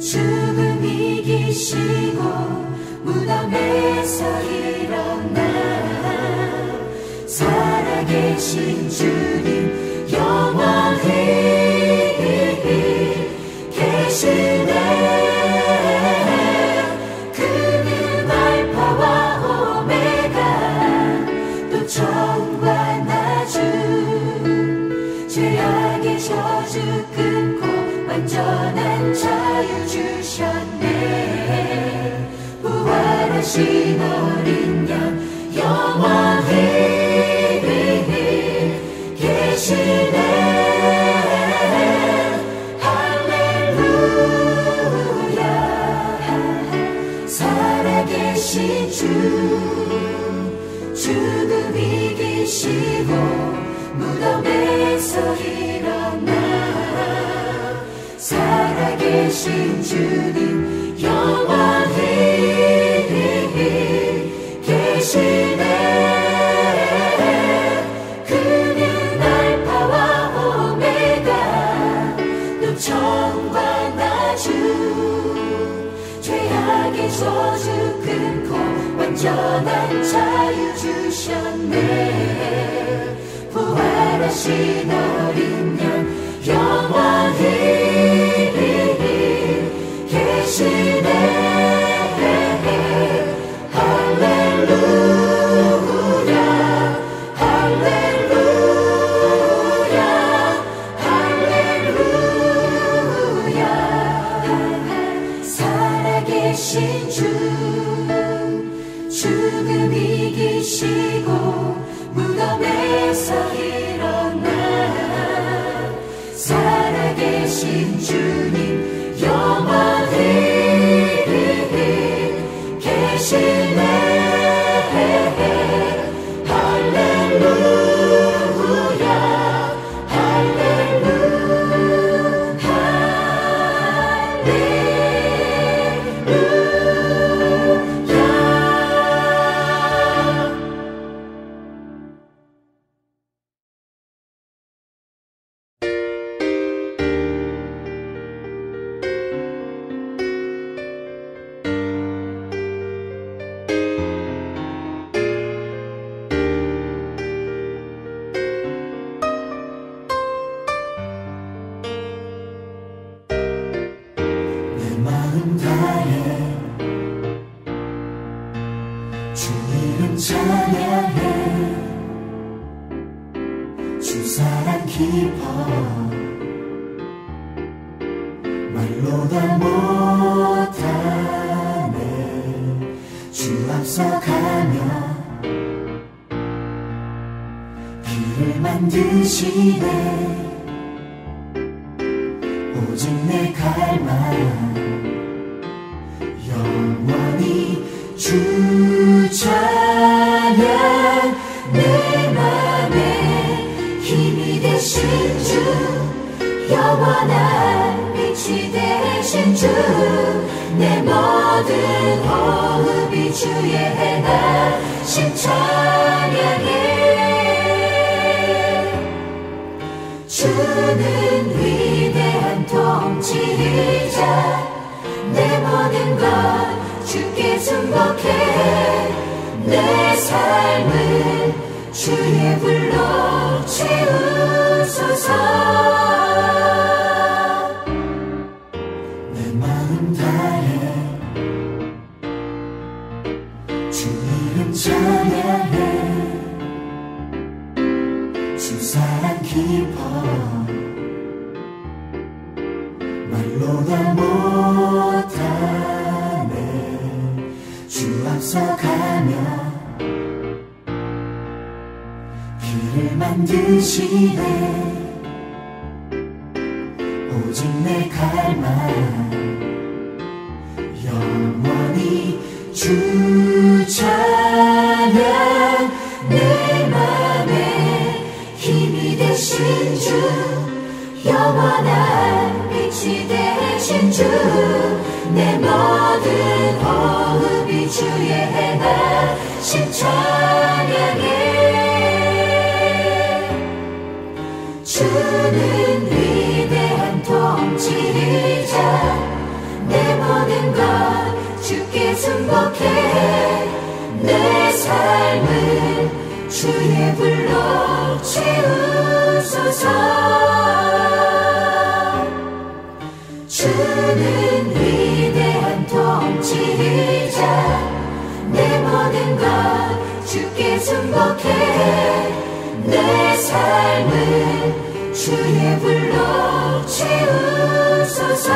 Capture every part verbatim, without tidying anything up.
죽음 이기시고 무덤에서 일어나 살아계신 주님 영원히 계시네. 그는 알파와 오메가 또 처음과 나중 죄악의 저주 끊고 완전한 자유 주셨네. 부활하신 어린 양 영원히 계시네. 할렐루야. 살아계신 주 죽음 이기시고 무덤에서 일어나 살아계신 주님 영원히 계시네. 그는 알파와 오메가 또 처음과 나중 죄악의 저주 끊고 완전한 자유 주셨네. 부활하신 어린 양 영원히 계시네. 할렐루야. 할렐루야. 할렐루야. 살아계신 주 죽음 이기시고 무덤에서 일어나 살아계신 주님 영원히 계시네. 할렐루야. 할렐루야. 말로 다 못하네. 주 앞서가며 길을 만드시네. 오직 내 갈망 영원히 주 찬양. 내 맘에 힘이 되신 주 영원한 빛이 되신 주 내 모든 호흡이 주의 행하신 찬양해. 주는 위대한 통치자 내 모든 것 주께 승복해. 내 삶을 주의 불로 채우소서. 내 마음 다해 주 이름 찬양해. 주 사랑 깊어 말로 다 못하네. 주 앞서가며 길을 만드시네. 오직 내 갈망 영원히 주 찬양. 내 맘에 힘이 되신 주 영원한 빛이 되신 주 내 모든 호흡이 주의 행하신 찬양해. 주는 위대한 통치자 내 승복해 내 삶을 주의 불로 채우소서. 주는 위대한 통치자 내 모든 것 주께 승복해 내 삶을 주의 불로 채우소서.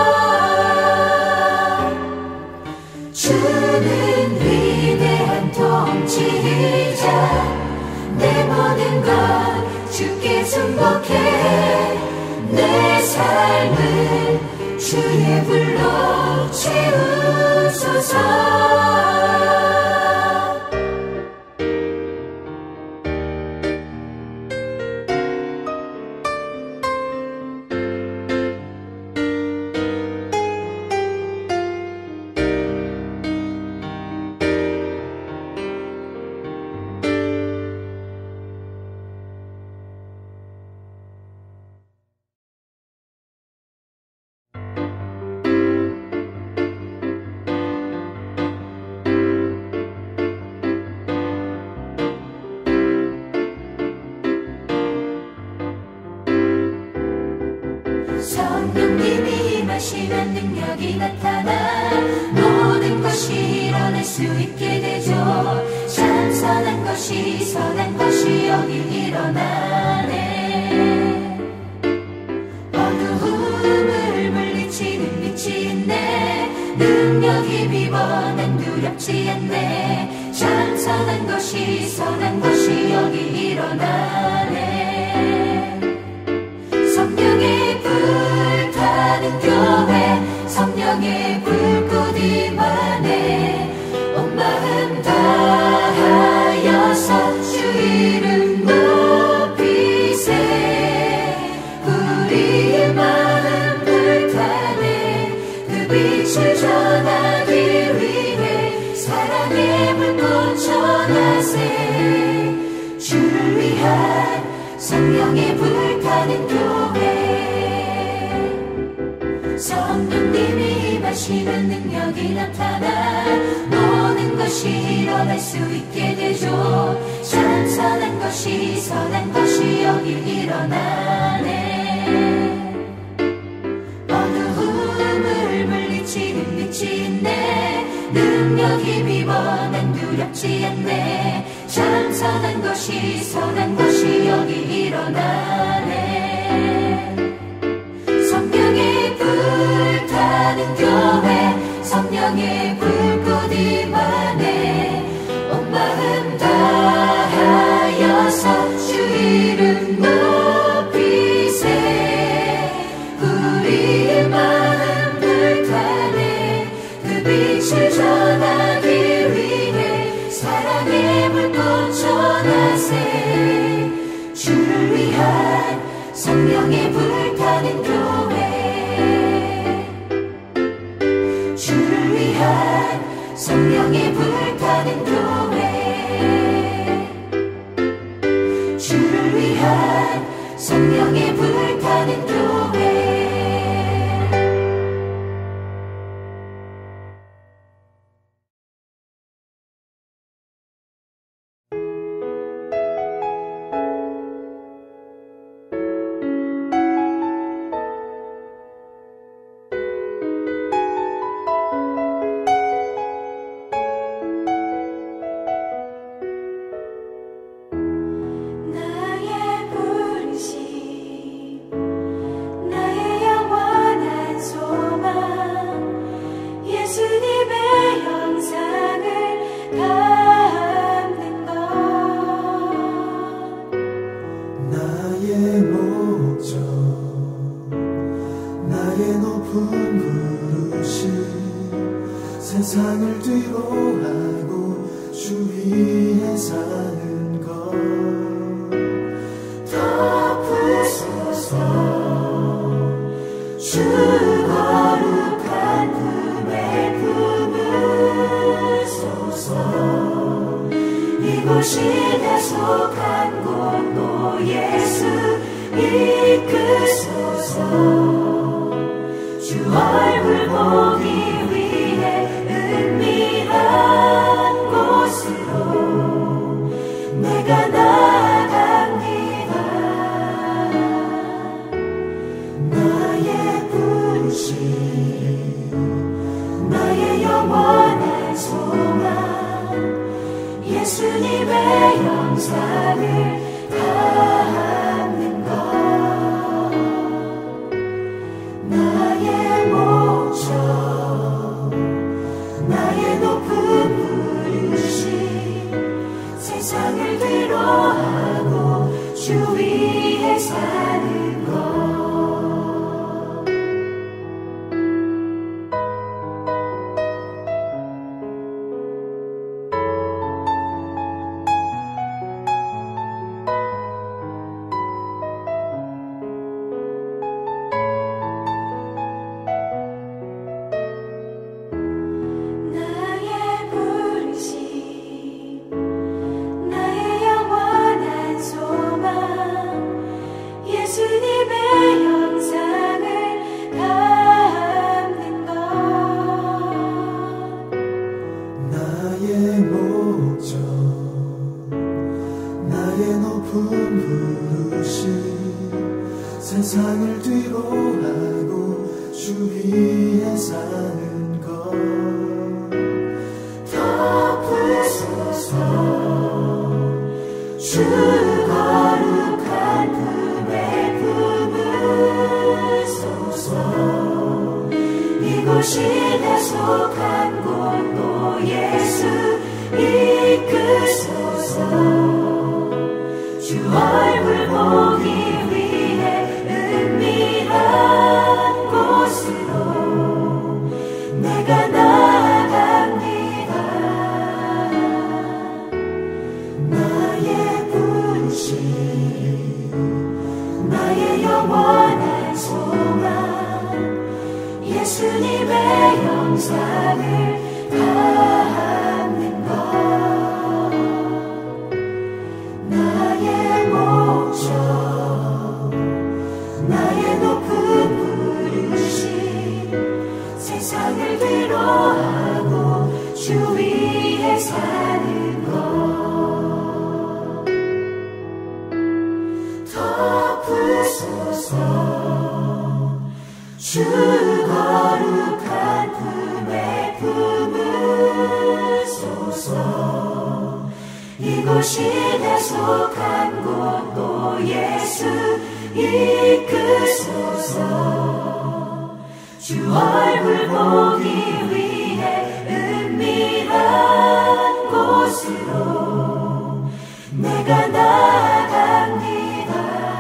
주는 위대한 통치자 내 모든 것 주께 승복해 내 삶을 주의 불로 채우소서. 성령님이 임하시면 능력이 나타나 모든 것이 일어날 수 있게 되죠. 참선한 것이 선한 것이 여기 일어나네. 어두움을 물리치는 빛이 있네. 능력 힘입어 난 두렵지 않네. 참선한 것이 선한 것이 여기 일어나네. 성령의 불타는 교회 성령의 불꽃 임하네. 온 마음 다하여서 주 이름 높이세. 우리의 마음 불타네. 그 빛을 전하기 위해 사랑의 불꽃 전하세. 주를 위한 성령의 불타는 교회. 성령님이 임하시면 능력이 나타나 모든 것이 일어날 수 있게 되죠. 참선한 것이 선한 것이 여기 일어나네. 어두움을 물리치는 빛이 있네. 능력 힘입어 난 두렵지 않네. 참선한 것이 선한 것이 여기 일어나네. 성령의 불타는 교회 성령의 불꽃 임하네. 온 마음 다하여서 주 이름 높이세. 우리의 마음 불타네. 그 빛을 전하기 위해 사랑의 불꽃 전하세. 주를 위한 성령의 불타는 교회. 주를 위한 성령의 불타는 교회. 주를 위한 성령의 불타는 교회. 세상을 뒤로하고 주 위에 사는 것 덮으소서. 주 거룩한 품에 품으소서. 이곳이 다속한 곳도 예수 이끄소서. 주 얼굴 보기 위해 은미 사는 것 덮으소서. 주 거룩한 품에 품으소서. 이곳이 내 속한 곳도 예수 이끄소서. 주 얼굴 보기 위해 은밀한 곳으로 내가 나아갑니다. 나의 부르심, 나의 영원한 소망, 예수님의 영상을 담는 것. 나의 목적, 나의 높은 부르심, 세상을 뒤로하고 주 위에 사는 것. 덮으소서. 주 거룩한 품에 품으소서. 이곳이 내 속한 곳도 예수 이끄소서. 주 얼굴 보기 위해 은밀한 곳으로 내가 나아갑니다.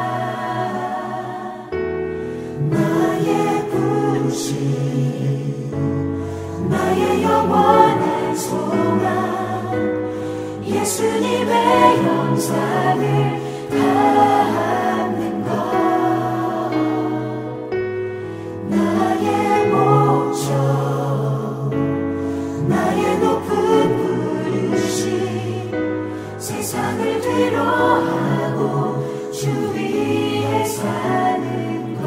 나의 부르심, 나의 영원한 소망, 예수님의 영상을 담는 것. 나의 목적, 나의 높은 부르심, 세상을 뒤로하고 주 위에 사는 것.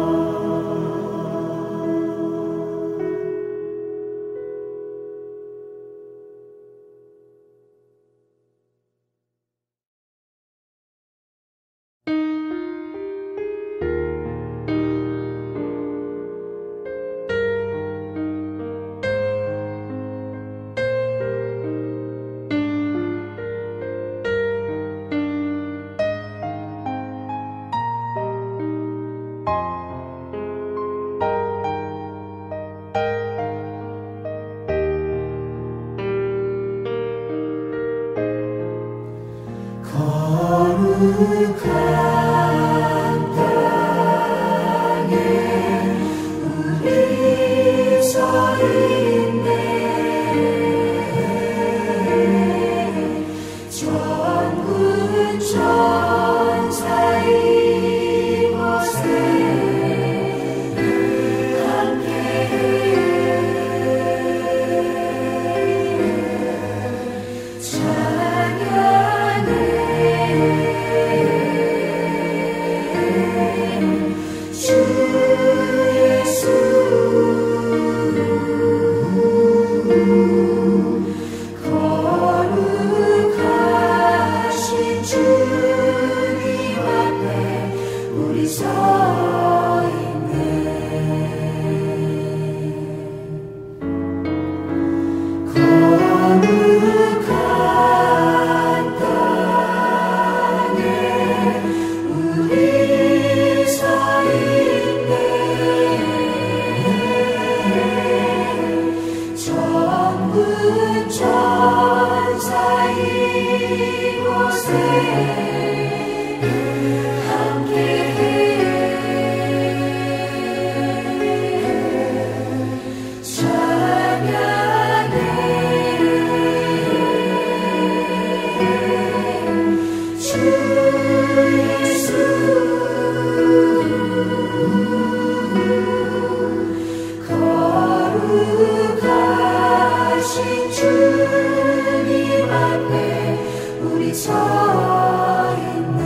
거룩한 땅에 우리 서 있네. 전군 전사 이곳에 함께해. 찬양해 주 예수. 거룩하신 주님 앞에 우리 서 있네. 거룩한 땅에 우리 서 있네. 전군 전사 이곳에 함께해. 찬양해 주 예수. 거룩하신 주님 앞에 우리 서 있네.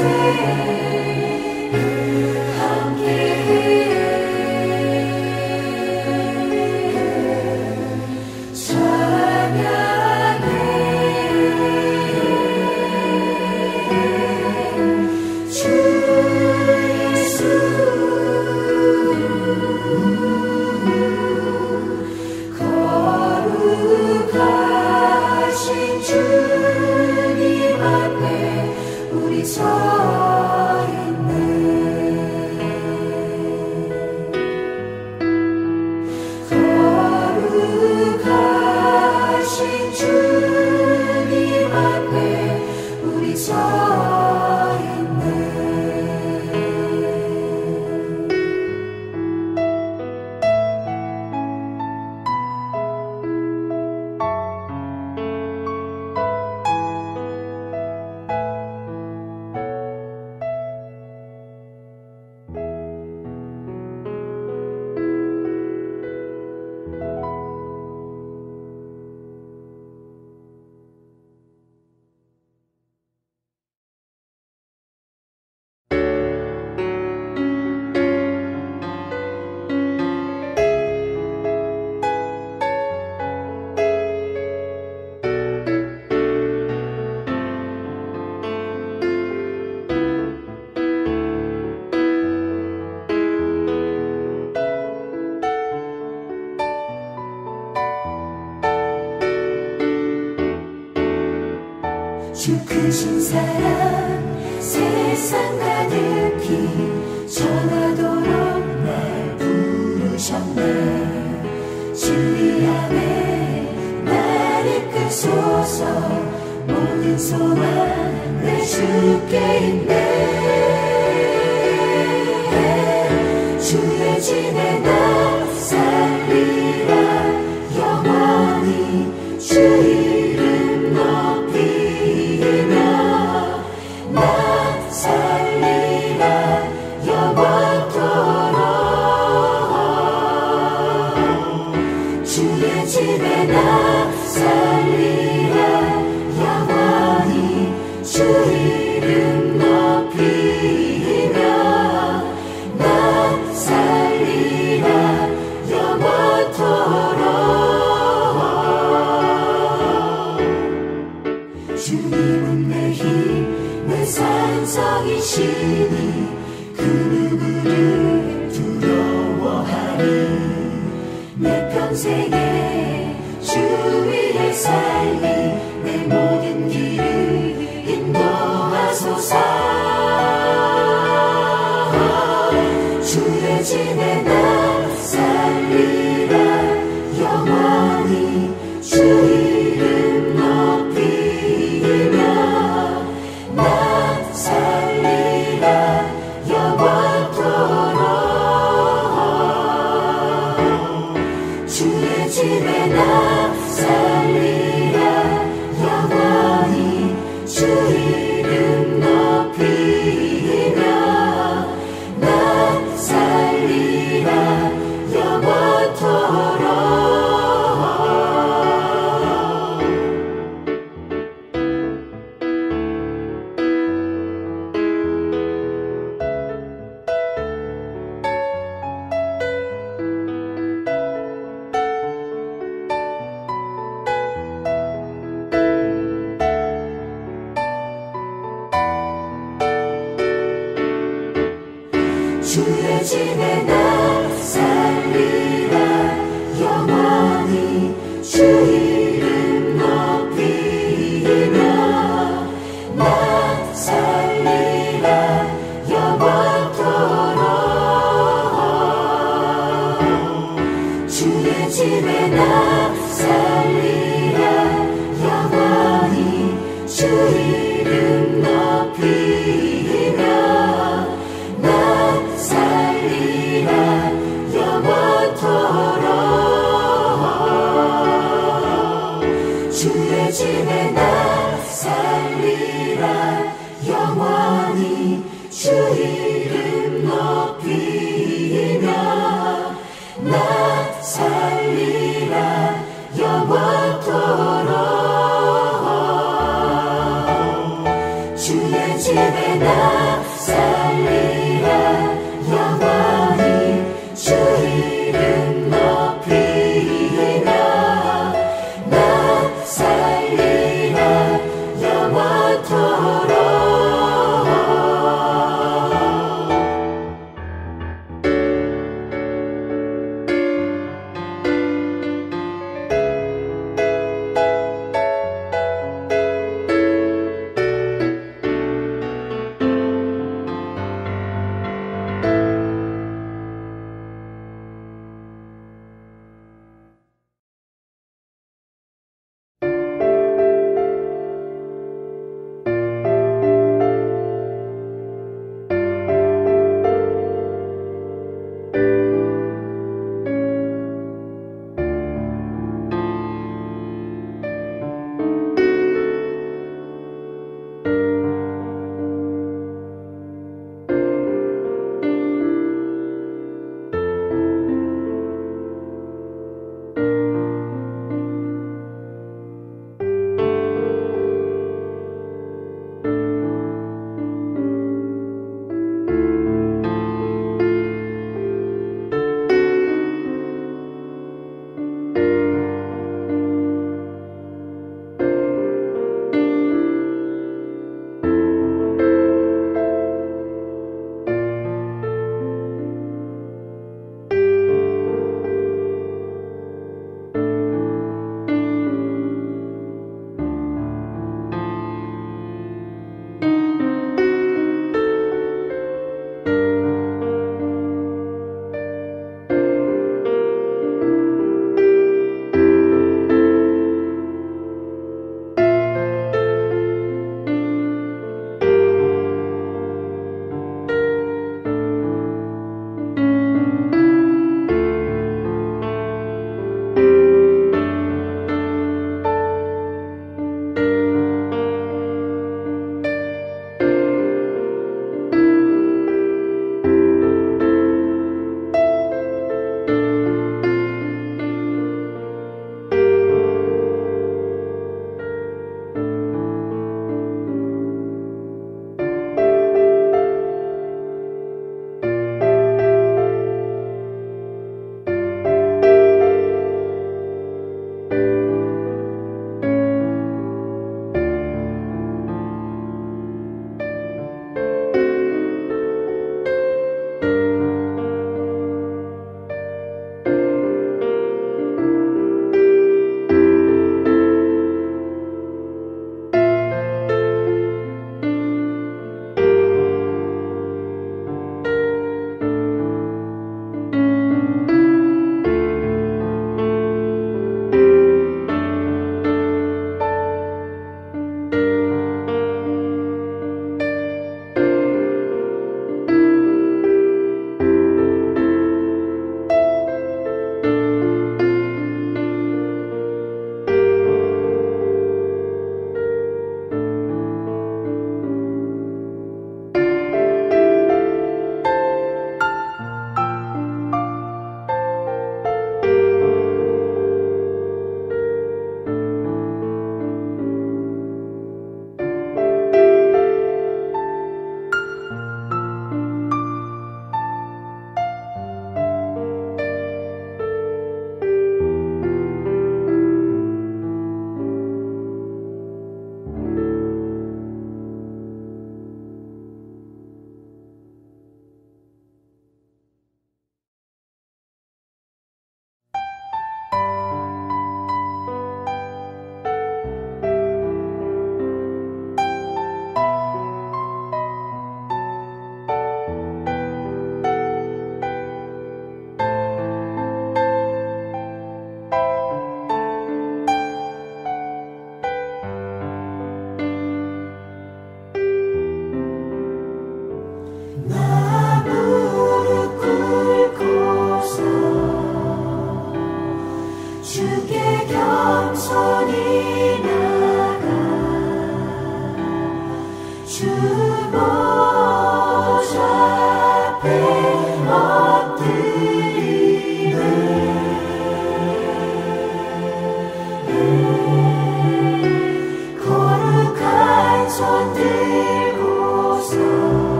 주 크신 사랑 세상 가득히 전하도록 날 부르셨네. 진리 안에 날 이끄소서. 모든 소망 내 주께 있네. 주의 진에 나 살리라. 영원히 주 이름 높이며 나 살리라. 영원토록 주의 집에 나 살리라. 영원히 주 이름 높이며 나 살리라. 영원토록 주님은 내 힘, 내 산성이시니 그 누구를 두려워하니. 내 평생에 주 위에 살리 내 모든 길을 인도하소서. 주의 집에 나 살리라. 영원히 주 이름 높이며 나 살리라. 영원토록 주의 집에 나 살리라. 영원히 주 이름 높이며 나 살리라. 영원토록 주의 집에 나 살리라. 영원히 주 이름 높이며 나 살리라. 영원토록 주의 집에 나 살리라. 영원히 주 이름 높이며 나 살리라. 영원토록 주의 집에 나 살리라. 영원히 주 이름 높이며 나 살리라. 영원토록 주의 집에 나 살리라 영원히 주 이름 높이며 나 살리라 영원토록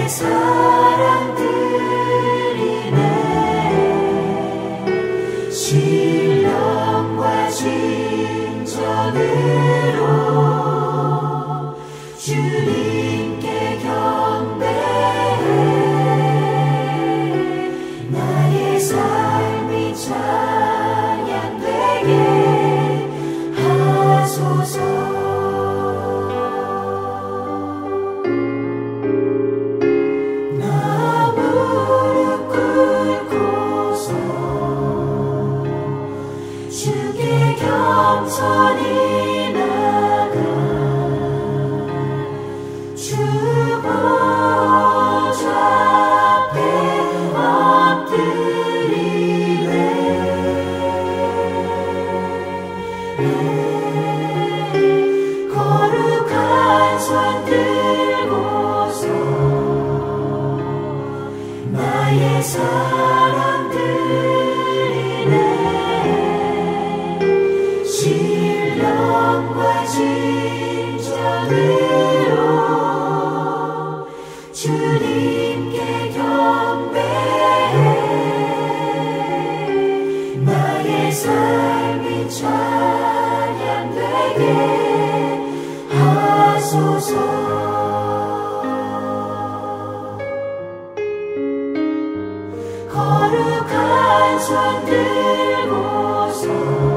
사랑들이네 신령과 진정으로 주님께 경배해 나의 삶이 찬양되게 하소서. 겸손히 나가 주 보좌 앞에 엎드리네 거룩한 손 들고서 나의 사랑들이네 신령과 진정으로 주님께 경배해 나의 삶이 찬양되게 하소서. 거룩한 손 들고서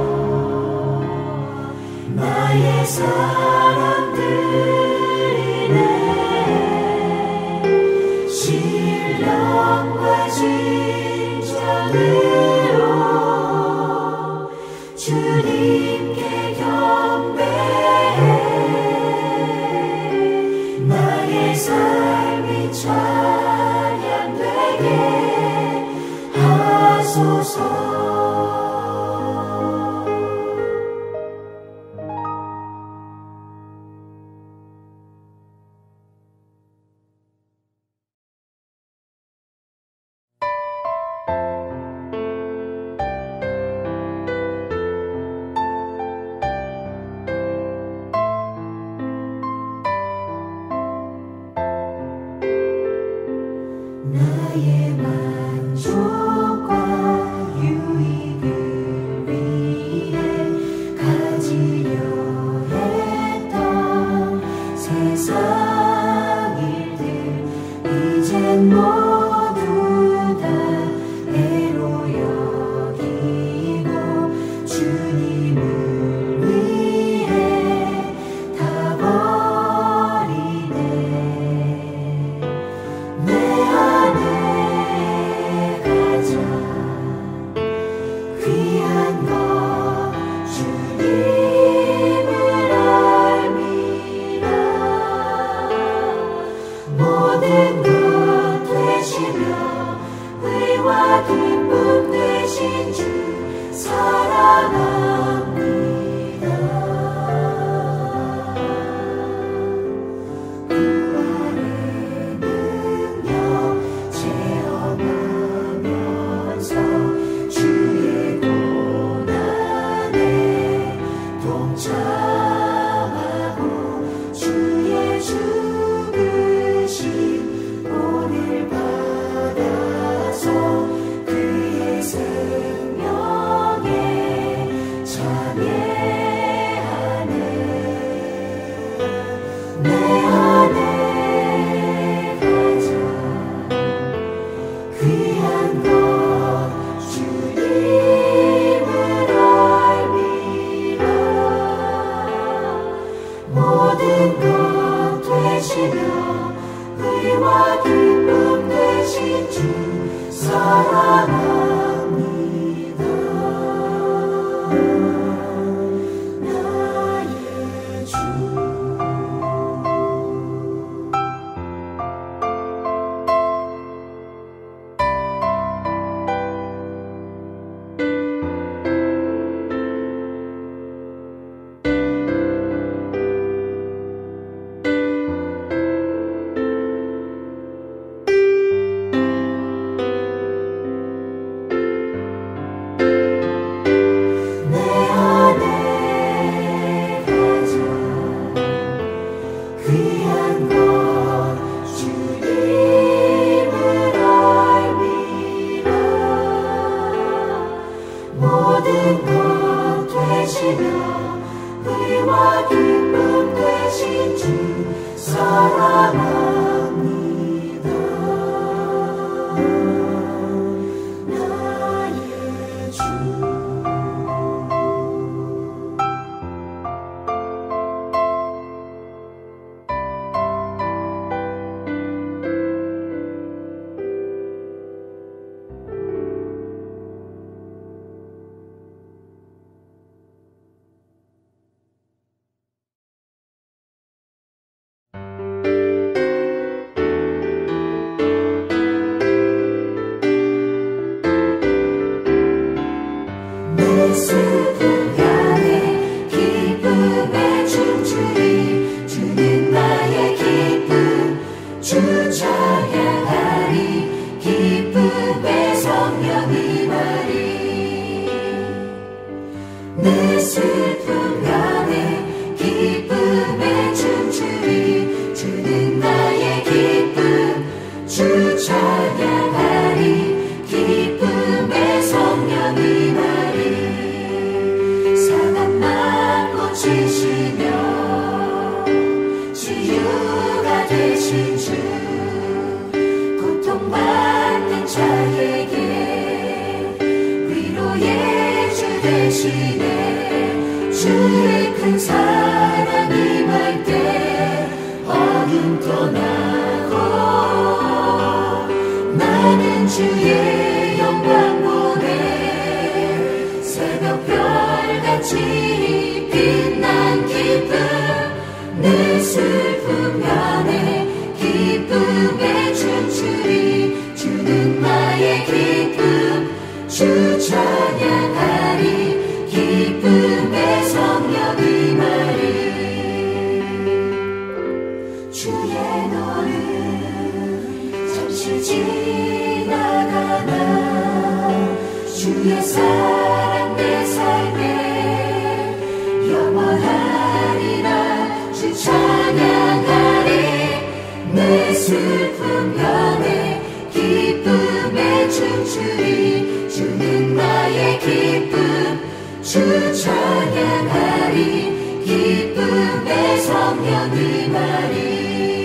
나의 사랑들이네 신령과 진정으로 주님께 경배해 나의 삶이 찬양되게 하소서. 나의 만족과 유익을 위해 가지려 했던 세상 일들 이젠 모두 다 애로 여기고 주님을 위해 다 버리네. 내 안에 가장 귀한 것 주님을 알미라. 모든 것 되시며 의와 기쁨 되신 주 사랑합니다. 부활의 능력 체험하면서 주의 고난에 동참하고 주의 죽으심 오늘 받아서 그의 생명에 참여하네. 내 안에 가장 귀한 것 주님을 알미라. 모든 것 되시며 의와 기쁨 되신 주 사랑합니다. 나의 주. 되신 주 고통받는 자에게 위로의 주 되시네. 주의 큰 사랑 임할 때 어둠 떠나고 나는 주의 영광 보네. 새벽별같이 빛난 기쁨 내 슬픔 변해 기쁨에 춤추리. 주는 나의 기쁨 주 찬양하리. 기쁨의 성령 임하리. 주의 노를 잠시 지나가나 주의 사랑 내 삶에 영원하리라. 주 찬양하리. 내 슬픔 변해 기쁨에 춤추리. 주는 나의 기쁨 주 찬양하리. 기쁨의 성령 임하리.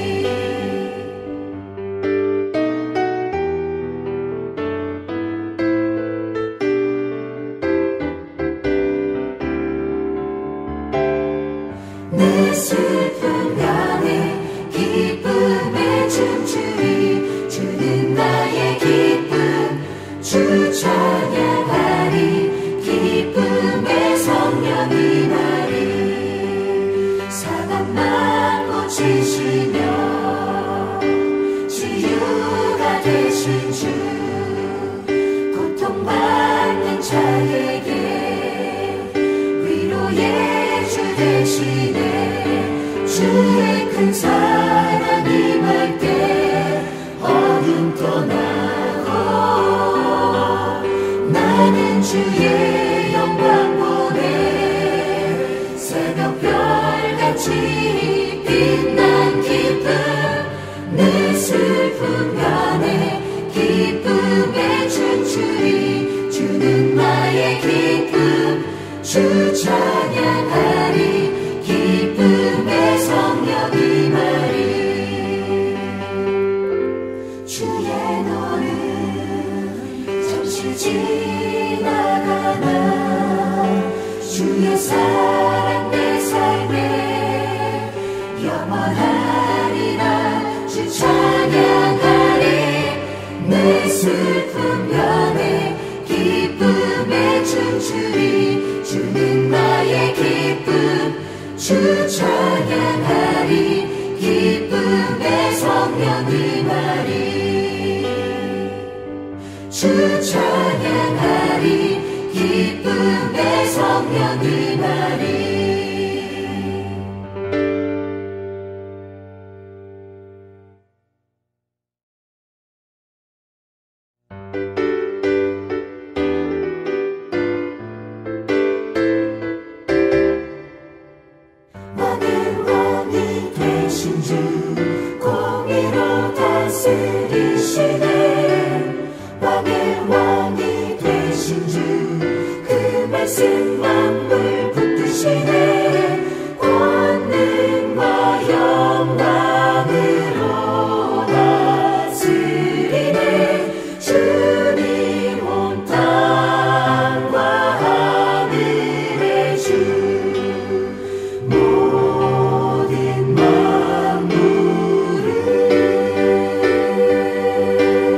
내 슬픔 변해 기쁨에 춤추리. 주는 나의 기쁨 주 찬양하리. 기쁨의 성령 임하리. 사단만 고치시며 치유가 되신 주 고통받는 자에게 위로의 주 되시네. 주의 큰 사랑 임할 때 어둠 떠나고 나는 주의 영광 보네. 새벽별같이 빛난 기쁨 내 슬픔 변해 기쁨에 춤추리. 주는 나의 기쁨 주 찬양하리. 기쁨의 성령 임하리. 주의 노를 잠시 지나가나 주의 사랑 내 삶에 영원하리라. 주 찬양하리. 내 슬픔 변해 기쁨에 춤추리. 주는 나의 기쁨 주 찬양하리. 기쁨의 성령 임하리. 주 찬양하리. 기쁨의 성령 임하리. 공의로 다스리시네. 왕의 왕이 되신 주 그 말씀 만물 붙드시네. 권능과 영광으로 다스리네. 주님 온 땅과 하늘의 주 모든 만물을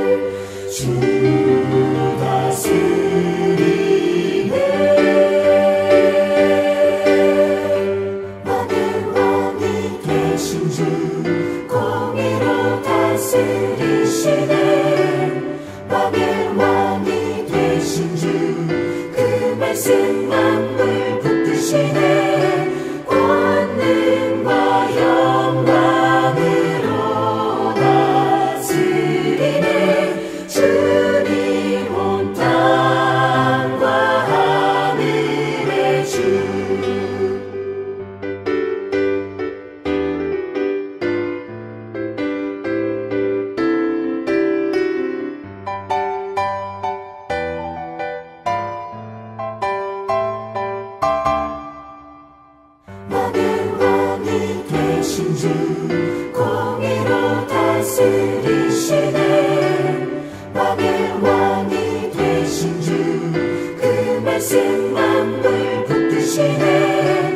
다스리시네 왕의 왕이 되신 주 그 말씀 만물 붙드시네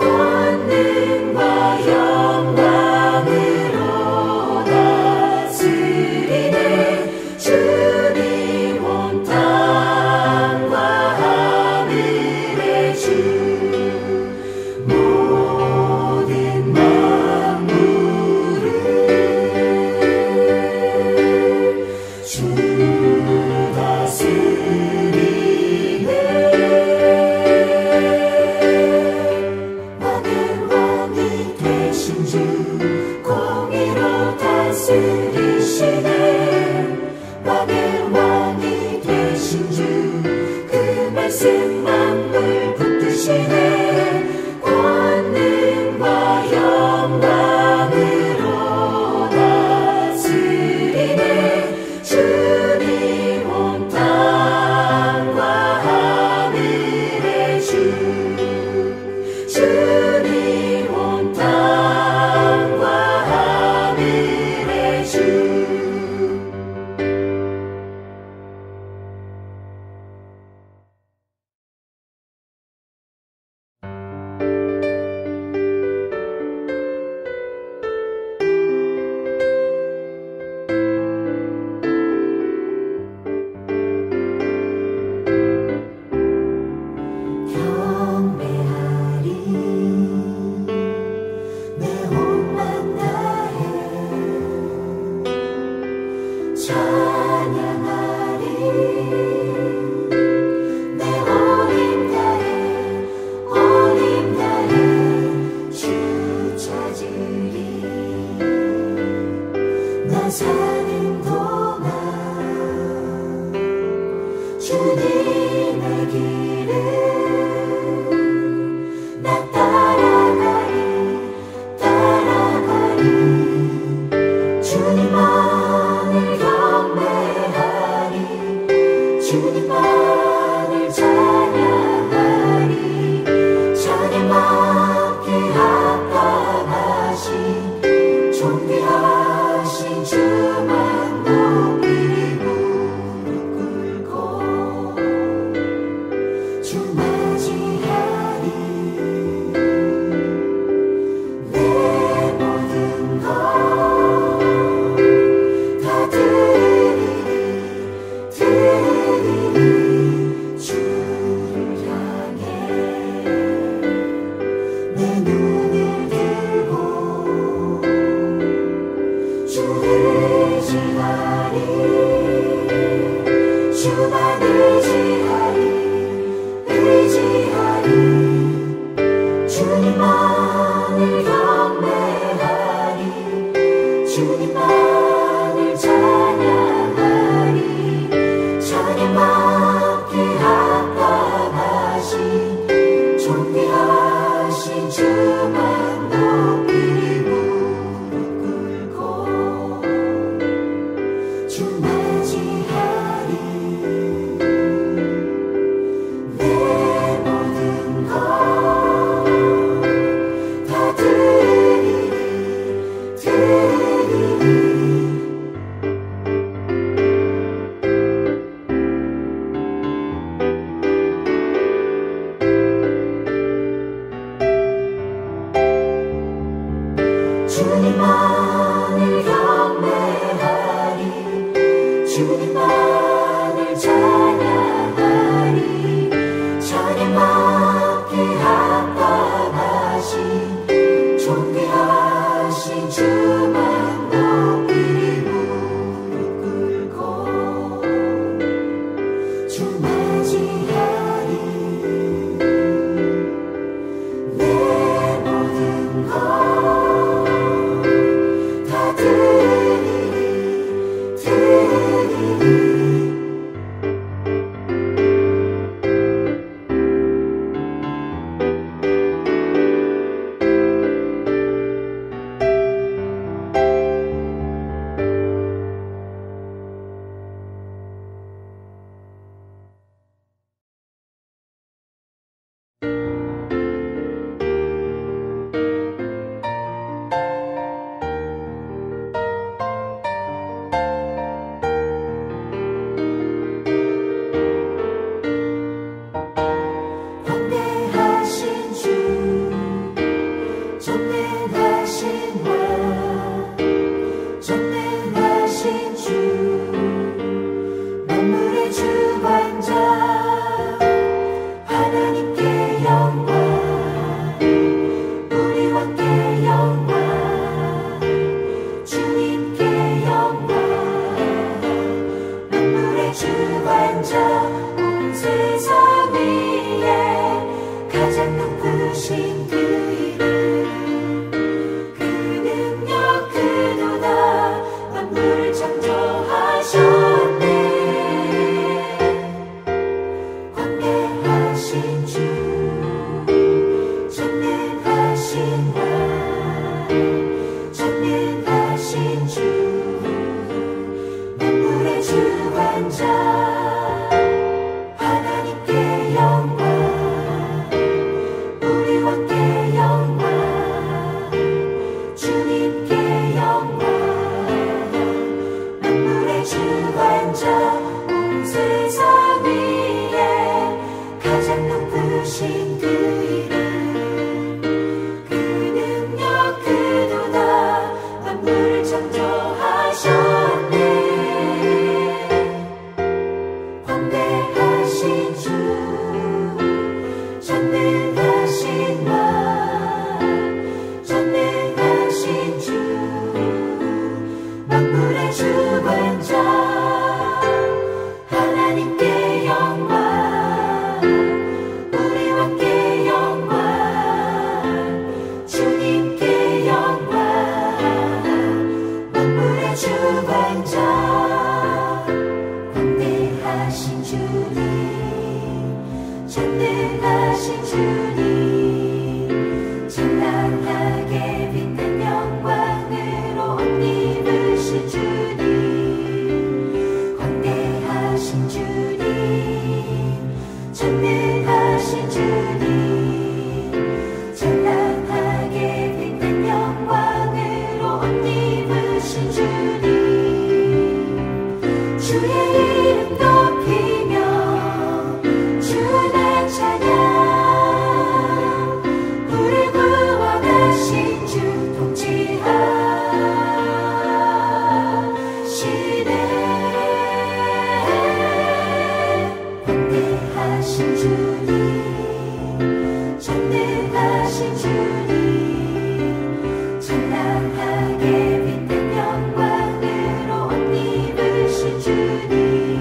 권능과 영광으로 다스리네 주님 온 땅과 하늘의 주 모든 만물을 주 다스리네 왕의 왕이 되신 주 공의로 다스리시네 왕의 왕이 되신 주 그 말씀 만물 붙드시네 권능과 영광으로 다스리네 주님 온 땅과 하늘의 주 주님 온 땅과 하늘의 주 경배하리 내 혼만 다해 찬양하리 내 어림 다해 어림 다해 주 찾으리 나 사는 동안 주님의 길을 나 따라가리 따라가리 주님만을 경배하리 주님만을 찬양하리 찬양받기 합당하신 존귀하신 주만 높이 무릎 꿇고 주 맞이하리 내 모든 것 다 드리리 드리리 주를 향해 내 눈을 들고 주 의지하리 주만 의지하리 의지하리 주님만을 경배하리 주님만을 찬양하리 찬양받기 합당하신 존귀하신 주만 높이 무릎 꿇고 주 맞이하리 내 모든 것 다 드리리 드리리 위대하신 주 만물의 주관자 하나님께 영광 우리 왕께 영광 주님께 영광 만물의 주관자 온 세상 위에 가장 높으신 그 이름 그 능력 그도다 만물을 창조하셨네 광대하신 주 전능하신 왕 전능하신 주 만물의 주관자 하나님께 영광 우리 왕께 영광 주님께 영광 만물의 주관자 광대하신 주님 전능하신 주님 찬란하게 빛난 영광으로 옷 입으신 주님 광대하신 주님 전능하신 주님 찬란하게 빛난 영광으로 옷 입으신 주님 주의 이름 높이며 주의 찬양 우리 구원하신 주 통치하시네 광대하신 주님 전능하신 주님 찬란하게 빛난 영광으로 옷 입으신 주님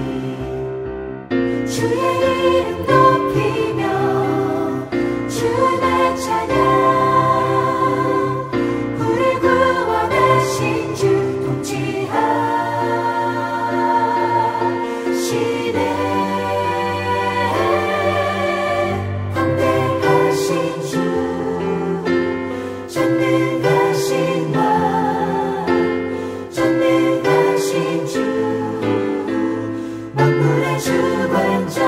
주의 이름 높이며 주의 찬양 우리 구원하신 주 통치하시네 광대하신 주 전능하신 왕 전능하신 주 만물의 주관자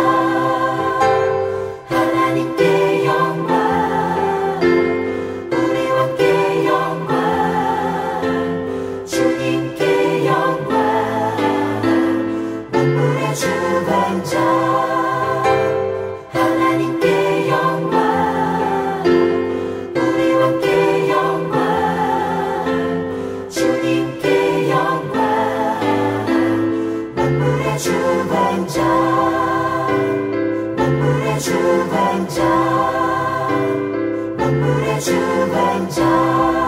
하나님께 영광 우리 왕께 영광 주님께 영광 만물의 주관자 하나님께 영광 우리 왕께 영광 주님께 영광 만물의 주관자 만물의 주관자 만물의 주관자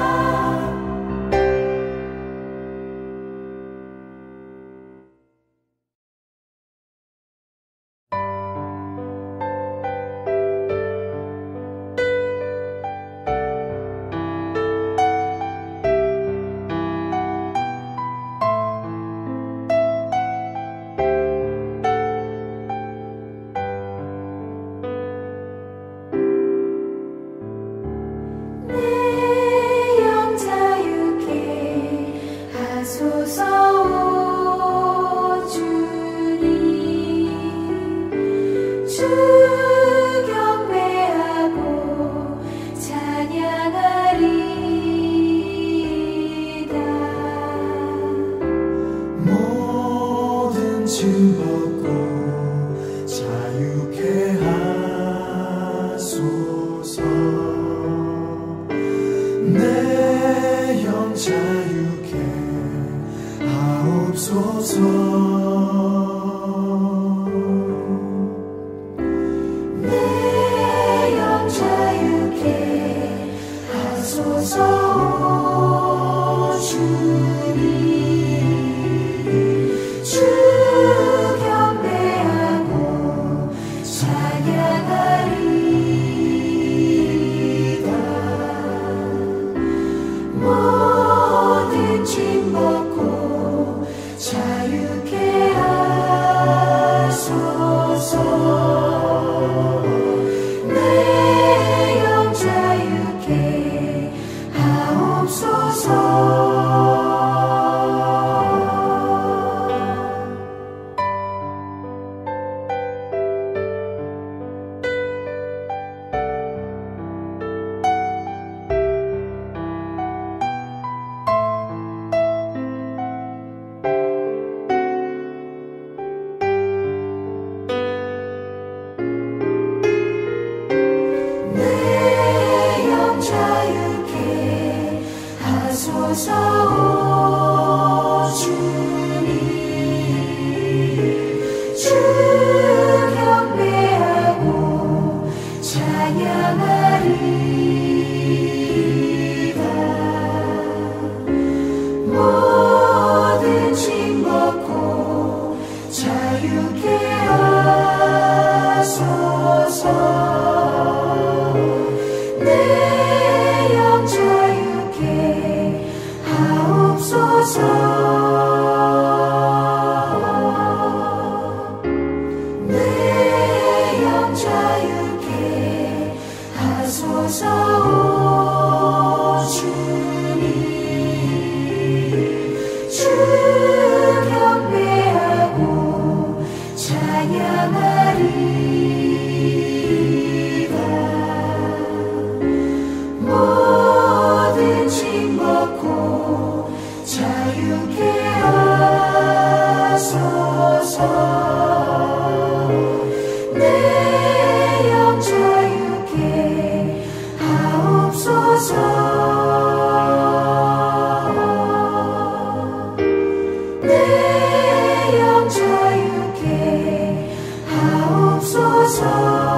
내 영 자유케 하소서 오 주님 주 경배하고 찬양하리이다 모든 짐 벗고 자유케 하소서 내 영 자유케 하옵소서 내 영 자유케 하소서 오 주님 주 경배하고 찬양하리이다 모든 짐 벗고 자유케 하소서 하소서 주님 주 경배하고 찬양하리다 모든 짐 벗고 자유케 하소서 내 영 자유케 하옵소서 내 영 자유케 하소서 주님 주 경배하고 찬양하리다 모든 짐 벗고 자유케 하소서 내 영 자유케 하옵소서 내 영 자유케 하옵소서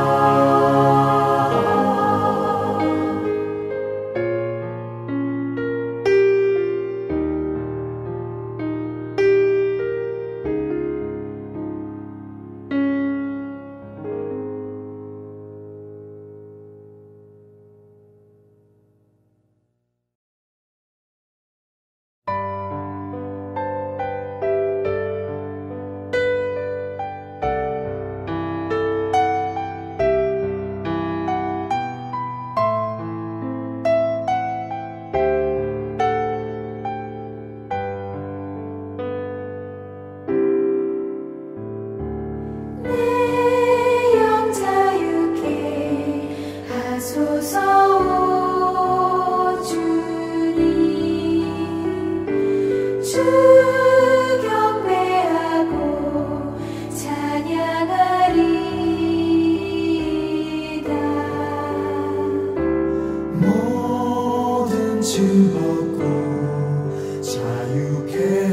내 영 자유케 하소서 주님 주 경배하고 찬양하리다 모든 짐 벗고 자유케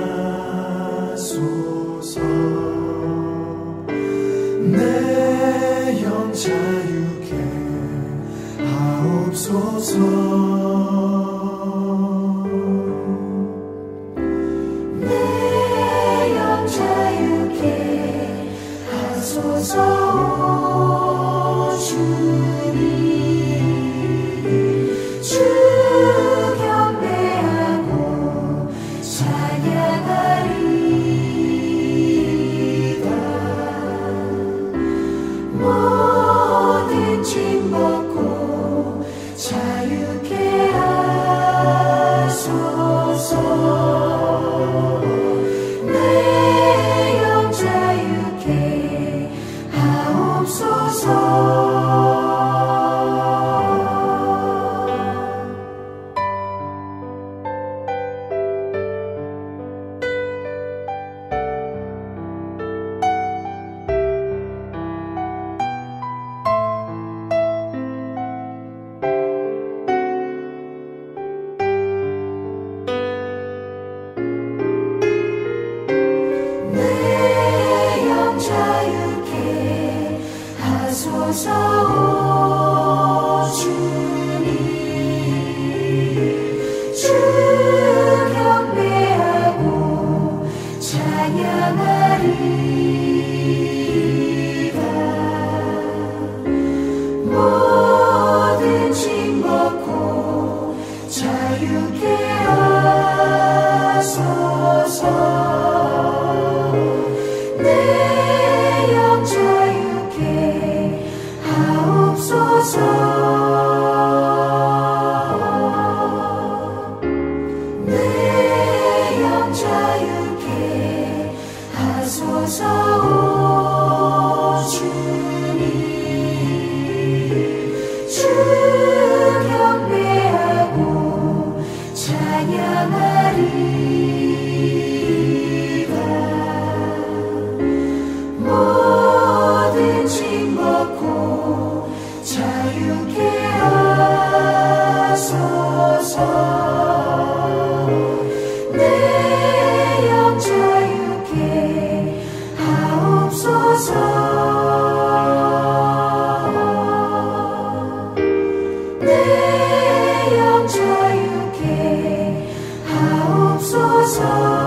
하소서 내 영 자유케 하옵소서 내 영 자유케 하소서 주님 주 경배하고 찬양하리다 모든 짐 벗고 자유케 하소서 내 영 자유케 하옵소서 내 영 자유케 하소서 주님 주 경배하고 찬양하리다 모든 짐 벗고 자유케 하소서 내 영 자유케 하옵소서 내 영 자유케 하소서 주님 주 경배하고 찬양하리다 모든 짐 벗고 자유케 하소서 주소서.